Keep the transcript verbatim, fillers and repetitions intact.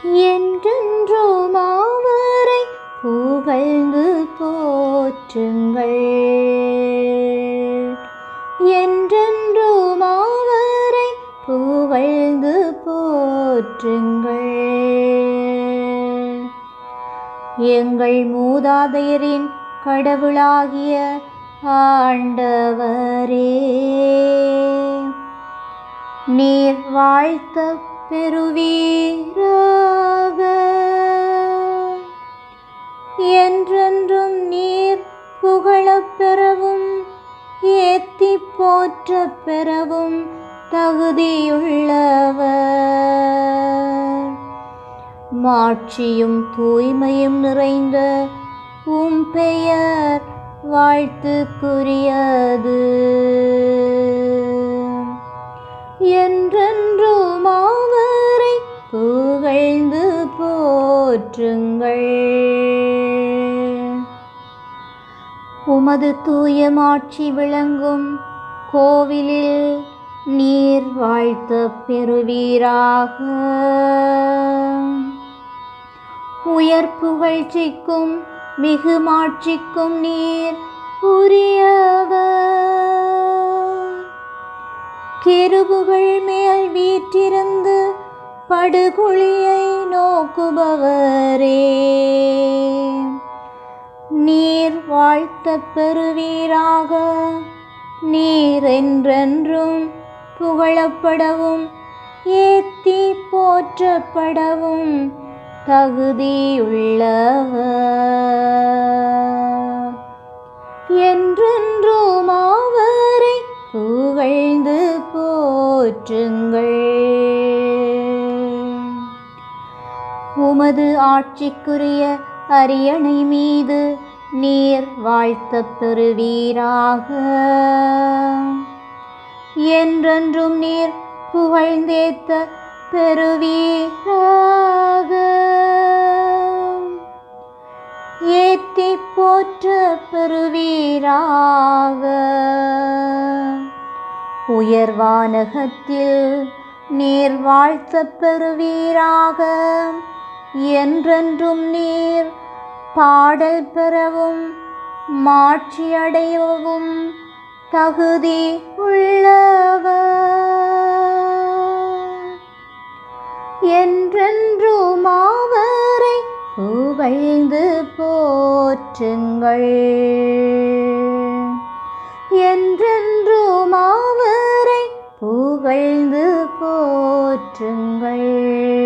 என்றென்றும் அவரை புகழ்ந்து போற்றுங்கள். என்றென்றும் அவரை புகழ்ந்து போற்றுங்கள். எங்கள் மூதாதையரின் கடவுளாகிய ஆண்டவரே, நீர் வாழ்த்தப் பெறுவீராக. என்றென்றும் நீர் புகழப் பெறவும் ஏத்தி போற்றப் பெறவும் தகுதியுள்ளவர். மாட்சியும் தூய்மையும் நிறைந்த உம் பெயர் வாழ்த்துக்குரியது. என்றென்றும் அவரை புகழ்ந்து போற்றுங்கள். உமது தூய மாட்சி விளங்கும் கோவிலில் நீர் வாழ்த்தப் பெறுவீராக. உயர் புகழ்ச்சிக்கும் மிகு மாட்சிக்கும் நீர் உரியவர். கெருபுகள் மேல் வீற்றிருந்து படுகுழியை நோக்குபவரே, நீர் வாழ்த்தப் பெறுவீராக. நீர் என்றென்றும் புகழப்படவும் ஏத்தி போற்றப்படவும் தகுதியுள்ளவர். என்றென்றும் அவரை புகழ்ந்து போற்றுங்கள். உமது ஆட்சிக்குரிய அரியணை மீது நீர் வாழ்த்தப் பெறுவீராக. என்றென்றும் நீர் புகழ்ந்தேத்த பெறுவீராக. ஏத்தி போற்ற பெறுவீராக. உயர்வானகத்தில் நீர் வாழ்த்தப் பெறுவீராக. என்றென்றும் நீர் பாடல் பெறவும் மாட்சியடையவும் தகுதி உள்ளவர். என்றென்றும் அவரை புகழ்ந்து போற்றுங்கள். என்றென்றும் அவரை புகழ்ந்து போற்றுங்கள்.